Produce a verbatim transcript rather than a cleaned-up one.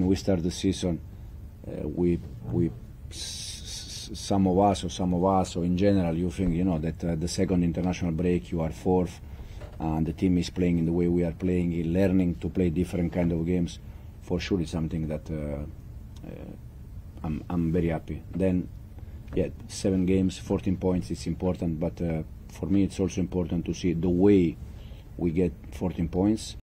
we start the season, uh, we we s some of us or some of us or in general, you think you know that uh, the second international break you are fourth, and the team is playing in the way we are playing, learning to play different kind of games. For sure, it's something that uh, uh, I'm I'm very happy. Then, yeah, seven games, fourteen points. It's important, but uh, for me, it's also important to see the way we get fourteen points.